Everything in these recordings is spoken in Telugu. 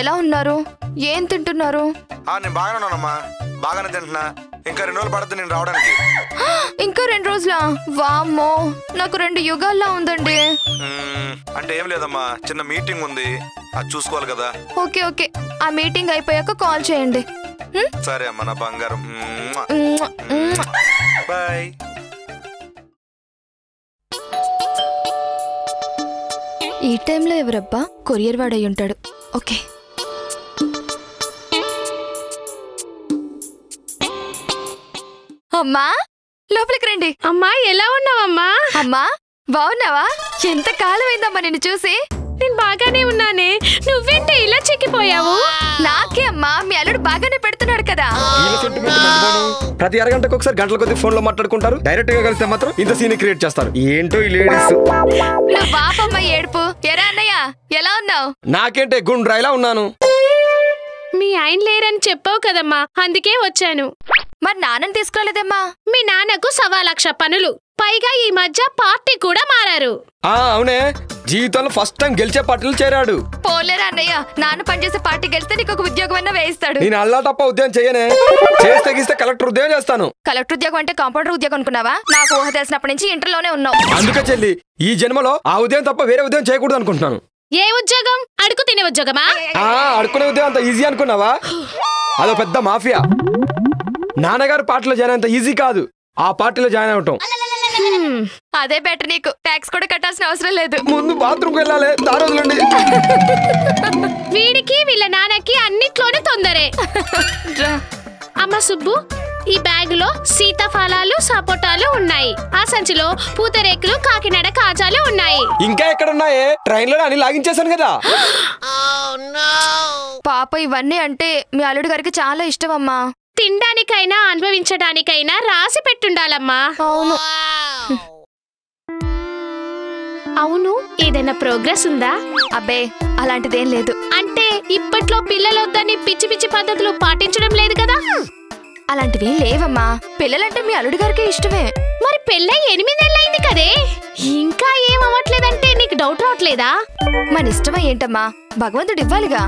ఎలా ఉన్నారు? ఏం తింటున్నారు? నేను బాగానే ఉన్నానమ్మా, బాగానే తింటున్నా. ఇంకా 2 రోజులు పడుతుంది నేను రావడానికి. ఇంకా 2 రోజులా? వామ్మో, నాకు 2 యుగాల్లా ఉందండి. అంటే ఏం లేదమ్మా, చిన్న మీటింగ్ ఉంది, అది చూసుకోవాలి కదా. ఓకే ఓకే, ఆ మీటింగ్ అయిపోయాక కాల్ చేయండి. సరే అమ్మా నా బంగారం. బాయ్. ఈ టైంలో ఎవరబ్బా? కొరియర్ వాడు అయి ఉంటాడు. ఓకే. అమ్మా లోపలికి రండి. అమ్మా ఎలా ఉన్నావమ్మా? అమ్మా బాగున్నావా? ఎంత కాలం అయిందమ్మా నిన్ను చూసి. నేను బాగానే ఉన్నానే, నువ్వేంటే ఇలా చిక్కిపోయావు? నాకే అమ్మా, మీ అల్లుడు బాగానే పెడుతున్నాడు కదా. ప్రతి అరగంటకు ఒకసారి గంటల కొద్ది ఫోన్ లో మాట్లాడుకుంటారు, డైరెక్ట్ గా కలిస్తే మాత్రం ఇంత సీన్ క్రియేట్ చేస్తారు. ఏంటో ఈ లేడీస్. నువ్వు బాపమ్మ ఏడుపు. ఎరా అన్నయ్య ఎలా ఉన్నావు? నాకేంటే గుండ్రాయిలా ఉన్నాను. మీ ఆయన లేరని చెప్పావు కదమ్మా, అందుకే వచ్చాను. మరి నాన్నని తీసుకురాలేదమ్మా? మీ నాన్నకు 1,00,000 పనులు, పైగా ఈ మధ్య పార్టీ కూడా మారారు. అవునే, జీవితంలో ఫస్ట్ టైం గెలిచే పార్టీలు చేరాడు. పోలేరా అన్నయ్య, నాన్న పనిచేసే పార్టీ గెలిస్తే నీకు ఒక ఉద్యోగం అన్నా వేయిస్తాడు. నేను అల్లా తప్ప ఉద్యోగం చేయనే, చేస్తే గీస్తే కలెక్టర్ ఉద్యోగం చేస్తాను. కలెక్టర్ ఉద్యోగం అంటే కాంపౌండర్ ఉద్యోగం అనుకున్నావా? నాకు ఊహ తెలిసినప్పటి నుంచి ఇంటర్లోనే ఉన్నావు. అందుకే చెల్లి, ఈ జన్మలో ఆ ఉద్యోగం తప్ప వేరే ఉద్యోగం చేయకూడదు అనుకుంటున్నాను. ఏ ఉద్యోగం? అడుగు తినే ఉద్యోగమా? అడుకునే ఉద్యోగం అంత ఈజీ అనుకున్నావా? అదో పెద్ద మాఫియా. నాన్నగారు పార్టీలో జాయిన్ అంత ఈజీ కాదు, ఆ పార్టీలో జాయిన్ అవటం. అదే బెటర్, నీకు ట్యాక్స్ కూడా కట్టాల్సిన అవసరం లేదు. ముందు బాత్రూమ్కి వెళ్ళాలి, దారోజులండి. వీడికి వీళ్ళ నాన్నకి అన్నిట్లోనే తొందరే. అమ్మ సుబ్బు, ఈ బ్యాగులో సీతాఫలాలు, సపోటాలు ఉన్నాయి. ఆ సంచిలో పూతరేకులు, కాకినాడ కాజాలు ఉన్నాయి. ఇంకా ఎక్కడున్నాయే? ట్రైన్ లో అన్ని లాగించేశాను కదా. పాప, ఇవన్నీ అంటే మీ అల్లుడు గారికి చాలా ఇష్టం అమ్మా. తినడానికైనా అనుభవించడానికైనా రాసి పెట్టుండాలమ్మా. అవును. అవును, ఏదైనా ప్రోగ్రెస్ ఉందా? అబ్బే అలాంటిదేం లేదు. అంటే ఇప్పట్లో పిల్లలొద్దని పిచ్చి పిచ్చి పద్ధతులు పాటించడం లేదు కదా? అలాంటివేం లేవమ్మా, పిల్లలంటే మీ అల్లుడు గారికి ఇష్టమే. మరి పెళ్ళై 8 నెలలైంది కదే, ఇంకా ఏం అవ్వట్లేదంటే నీకు డౌట్ రావట్లేదా? మన ఇష్టమా ఏంటమ్మా, భగవంతుడు ఇవ్వాలిగా.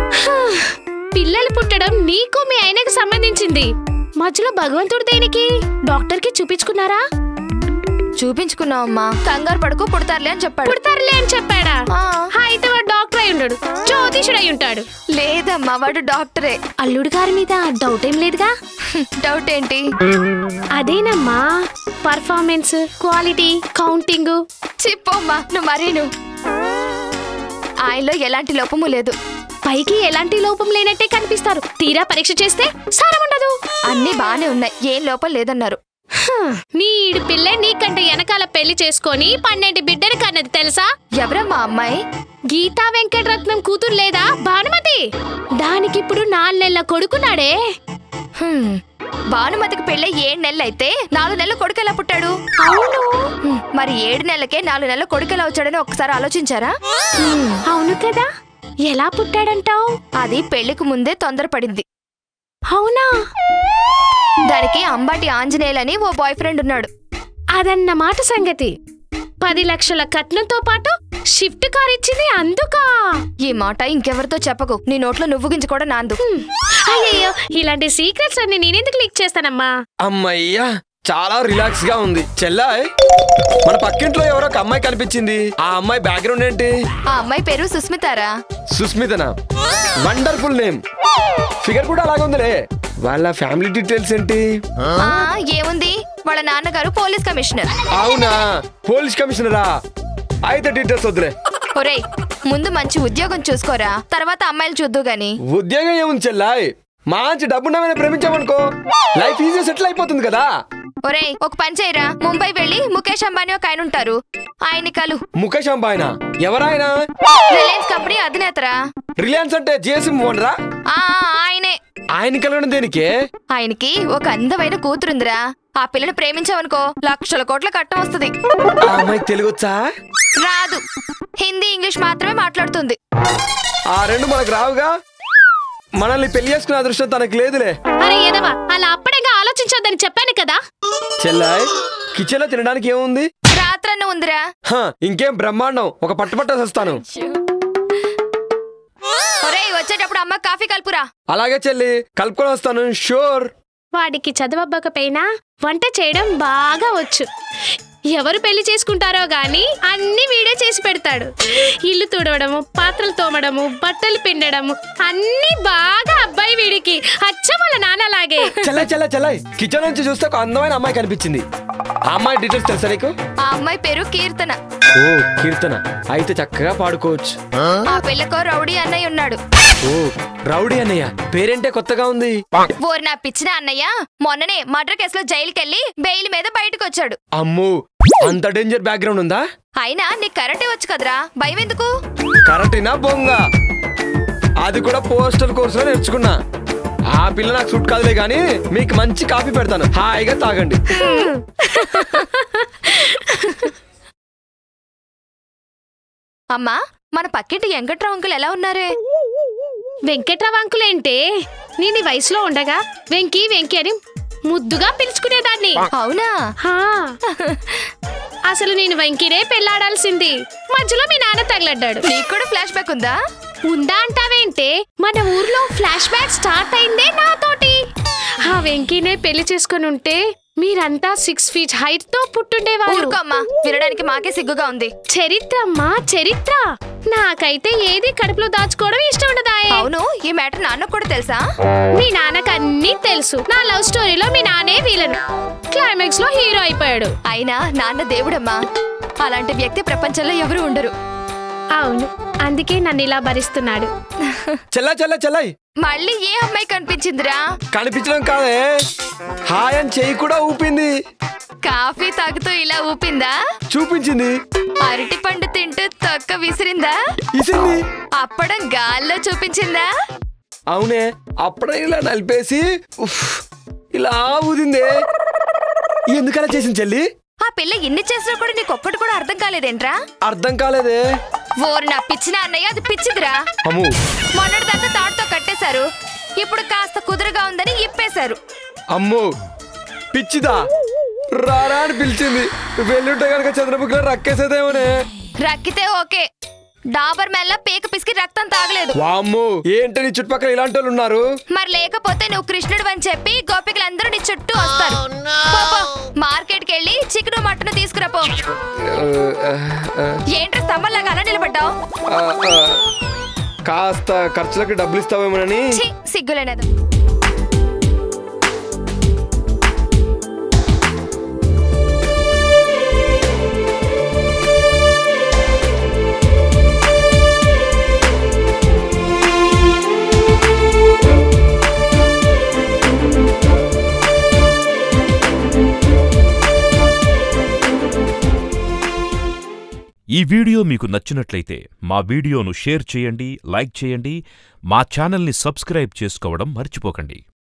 పిల్లలు పుట్టడం నీకు మీ ఆయనకు సంబంధించింది, మధ్యలో భగవంతుడు దేనికి? డాక్టర్కి చూపించుకున్నారా? చూపించుకున్నావమ్మా, కంగారు పడుకో, పుడతారులే అని చెప్పాడు. పుడతారులే అని చెప్పాడా? అయితే వాడు డాక్టర్ అయి ఉంటాడు, జ్యోతిషుడు అయి ఉంటాడు. లేదమ్మా, వాడు డాక్టరే. అల్లుడు గారి మీద డౌట్ ఏం లేదుగా? డౌట్ ఏంటి? అదేనమ్మా, పర్ఫార్మెన్స్, క్వాలిటీ, కౌంటింగ్. చెప్పమ్మా, నువ్వు మరీను. ఆయనలో ఎలాంటి లోపము లేదు. పైకి ఎలాంటి లోపం లేనట్టే కనిపిస్తారు, తీరా పరీక్ష చేస్తే సారం ఉండదు. అన్నీ బానే ఉన్నాయి, ఏం లోపం లేదన్నారు. నీడు పిల్లే నీకంటే వెనకాల పెళ్లి చేసుకొని 12 బిడ్డని కన్నది తెలుసా? ఎవరమ్మా అమ్మాయి? గీతా వెంకటరత్నం కూతురు లేదా, భానుమతి. దానికిప్పుడు 4 నెలల కొడుకున్నాడే. భానుమతికి పెళ్ళి 7 నెలలు అయితే 4 నెలల కొడుకు ఎలా పుట్టాడు? అవును, మరి 7 నెలలకే 4 నెలల కొడుకు ఎలా వచ్చాడని ఒకసారి ఆలోచించారా? అవును కదా, ఎలా పుట్టాడంటావు? అది పెళ్లికి ముందే తొందరపడింది. అవునా? దానికి అంబాటి ఆంజనేయులని ఓ బాయ్ ఫ్రెండ్ ఉన్నాడు. అదన్నమాట సంగతి. 10 లక్షల కట్నంతో పాటు షిఫ్ట్ కార్ ఇచ్చింది అందుకా. ఈ మాట ఇంకెవరితో చెప్పకు, నీ నోట్లో నువ్వు గింజ కూడా నాందు. అయ్యయ్యో, ఇలాంటి సీక్రెట్స్ అన్ని నేనెందుకు లీక్ చేస్తానమ్మా? అమ్మయ్యా, చాలా రిలాక్స్ గా ఉంది. చెల్లాయ్, మన పక్కింట్లో ఎవరో ఒక అమ్మాయి కనిపించింది. ఆ అమ్మాయి బ్యాక్గ్రౌండ్ ఏంటి? ఆ అమ్మాయి పేరు సుస్మితారా? సుస్మితనా? Wonderful name. ఫిగర్ కూడా అలాగే ఉందిలే. వాళ్ళ ఫ్యామిలీ డీటెయిల్స్ ఏంటి? ఏముంది, వాళ్ళ నాన్నగారు పోలీస్ కమిషనర్. అవునా, పోలీస్ కమిషనరా? అయితే డీటెయిల్స్ వద్దులే. ఒరేయ్, ముందు మంచి ఉద్యోగం చూసుకోరా, తర్వాత అమ్మాయిలు చూద్దు గాని. ఉద్యోగం ఏముంది చెల్లాయ్, మంచి డబ్బున్నమైనా ప్రేమించామనుకో లైఫ్ ఈజీ సెటిల్ అయిపోతుంది కదా. ఒరేయ్, ఒక పని చేయరా, ముంబై వెళ్ళి ముఖేష్ అంబానీ ఒక ఆయన ఉంటారు, ఆయన్ని కలు. ముఖేష్ అంబాయినా? ఎవరాయన? రిలయన్స్ కంపెనీ అధినేతరా. రిలయన్స్ అంటే జిఎస్ఎం ఓనరా? ఆయనే. ఆయన కలగడం దేనికే? ఆయనకి ఒక అందమైన కూతురుందిరా, ఆ పిల్లని ప్రేమించావనుకో లక్షల కోట్ల కట్టం వస్తుంది. ఆ అమ్మాయికి తెలుగొచ్చా? రాదు, హిందీ ఇంగ్లీష్ మాత్రమే మాట్లాడుతుంది. ఆ రెండు మనకు రావుగా, మనల్ని పెళ్లి చేసుకునే అదృష్టం తనకు లేదులే. అరే ఎదవా, అలా అప్పుడేగా ఆలోచించొద్దని చెప్పాను కదా. చెల్లాయ్, కిచెన్ లో తినడానికి ఏముంది? రాత్రన్న ఉందిరా. ఇంకేం బ్రహ్మాండం, ఒక పట్టుబట్ట వస్తాను. ఒరేయ్ వచ్చేటప్పుడు అమ్మ కాఫీ కలుపురా. అలాగే చెల్లి, కలుపుకొని వస్తాను షూర్. వాడికి చదవబ్బకపోయినా వంట చేయడం బాగా వచ్చు. ఎవరు పెళ్లి చేసుకుంటారో గాని అన్ని వీడే చేసి పెడతాడు. ఇల్లు తుడవడము, పాత్రలు తోమడము, బట్టలు పిండడము అన్ని బాగా అబ్బాయి వీడికి. అచ్చం వాళ్ళ నాన్నలాగే. చెల్లై కిచెన్ నుంచి చూస్తే ఒక అందమైన అమ్మాయి కనిపించింది. ఆ అమ్మాయి డీటెయిల్స్ తెలుసా నీకు? ఆ అమ్మాయి పేరు కీర్తన. ఓ కీర్తన, అయితే చక్కగా పాడుకోవచ్చు. ఆ పిల్లకో రౌడీ అన్నయ్య ఉన్నాడు. ఓ రౌడీ అన్నయ్య, పేరేంటే కొత్తగా ఉంది. ఓరి నా పిచ్చిన అన్నయ్య మొన్ననే మర్డర్ కేసులో జైలుకెళ్లి బెయిల్ మీద బయటకు వచ్చాడు. అమ్మో, అంత డేంజర్ బ్యాక్గ్రౌండ్ ఉందా? అయినా నీకు కరెంటే వచ్చు కదరా, భయం ఎందుకు? కరెక్టేనా బొంగ? అది కూడా పోస్టల్ కోర్సులో నేర్చుకున్నా. ఆ పిల్ల నాకు సూట్ కాదులే గానీ మీకు మంచి కాఫీ పెడతాను, హాయిగా తాగండి. అమ్మా, మన పక్కింటి వెంకట్రావు అంకుల్ ఎలా ఉన్నారే? వెంకట్రావు అంకులేంటే నేను ఈ వయసులో ఉండగా వెంకీ వెంకీ అని ముద్దుగా పిలుచుకునేదాన్ని. అవునా? హా. అసలు నేను వెంకీనే పెళ్లాడాల్సింది. మధ్యలో మీ నాన్న తగలడ్డాడు. నీకు కూడా ఫ్లాష్ బ్యాక్ ఉందా? ఉందా అంటావేంటే, మన ఊర్లో ఫ్లాష్ బ్యాక్ స్టార్ట్ అయిందే నాతోటి. ఆ వెంకీనే పెళ్లి చేసుకుని ఉంటే మీరంతా 6 feet హైట్ తో పుట్టుండేవారు. ఊరుకో అమ్మా, వినడానికి మాకే సిగ్గుగా ఉంది. చరిత్ర అమ్మా చరిత్ర. నాకైతే ఏది కడుపులో దాచుకోవడం ఇష్టం ఉండదాయే. అవును, ఈ మ్యాటర్ నాన్నకు కూడా తెలుసా? మీ నాన్నకు అన్నీ తెలుసు. నా లవ్ స్టోరీలో మీ నాన్నే విలన్, క్లైమాక్స్ లో హీరో అయిపోయాడు. అయినా నాన్న దేవుడమ్మా, అలాంటి వ్యక్తి ప్రపంచంలో ఎవరు ఉండరు. అవును, అందుకే నన్ను ఇలా భరిస్తున్నాడు. చెల్లై మళ్ళీ ఏ అమ్మాయి కనిపించిందిరా? కనిపించడం కాదే, హాయ్ అని చెయ్యి కూడా ఊపింది. కాఫీ తాగుతూ ఇలా ఊపిందా? చూపించింది. అరటి పండు తింటూ తొక్క విసిరిందా? ఇసింది. అప్పడం గాల్లో చూపించిందా? అవునే, అప్పుడే ఇలా నలిపేసి ఉఫ్, ఇలా ఊదిందే. ఎందుకలా చేసింది చెల్లి? ఆ పిల్ల ఇన్ని చేసినా కూడా నీకొక్కటి కూడా అర్థం కాలేదేంట్రా? అర్థం కాలేదే. ఓరు నా పిచ్చిన అన్నయ్య, అది పిచ్చిదిరా. అమ్ము, మొన్నటి దాకా తాడుతో కట్టేశారు, ఇప్పుడు కాస్త కుదురుగా ఉందని ఇప్పేశారు. అమ్ము పిచ్చిదా, రారా అని పిలిచింది. వెళ్ళుంటే కనుక చంద్రముఖిలో రక్కేసేదేమోనే. రక్కితే ఓకే, డాబర్ మెల్ల పేక పిసికి రక్తం తాగలేదు. వామ్మో, ఏంటి నీ చుట్టుపక్కల ఇలాంటి వాళ్ళు ఉన్నారు? మరి లేకపోతే నువ్వు కృష్ణుడు అని చెప్పి గోపికలందరూ నీ చుట్టూ వస్తారు. మార్కెట్ కి వెళ్ళి చికెన్ మటన్ తీసుకురాపో. ఏంట్రా స్తంభంలాగా అలా నిలబడ్డావు? కాస్త ఖర్చులకు డబ్బులు ఇస్తావేమోనని. సిగ్గులేనదు. ఈ వీడియో మీకు నచ్చినట్లయితే మా వీడియోను షేర్ చేయండి, లైక్ చేయండి, మా ఛానల్ని సబ్స్క్రైబ్ చేసుకోవడం మర్చిపోకండి.